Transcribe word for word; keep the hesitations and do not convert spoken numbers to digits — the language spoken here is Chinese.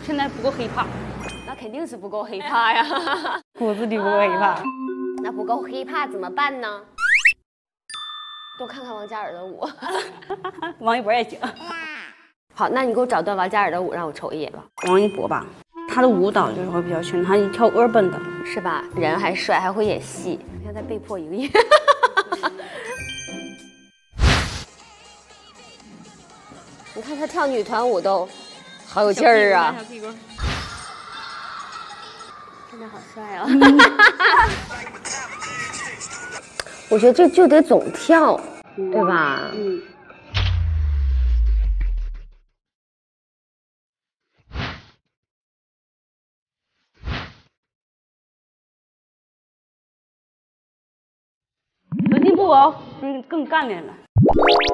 现在不够 hiphop， 那肯定是不够 hiphop 呀， 骨子里不够 hiphop。 那不够 hiphop 怎么办呢？多看看王嘉尔的舞。 王一博也行。 好，那你给我找段王嘉尔的舞，让我瞅一眼吧。 王一博吧，他的舞蹈就是会比较全，他一跳 urban 的， 是吧？人还帅，还会演戏。现在被迫营业。你看他跳女团舞都好有劲儿啊！真的好帅啊！我觉得这就得总跳，嗯、对吧？嗯。 有进步哦，嗯，更干练了。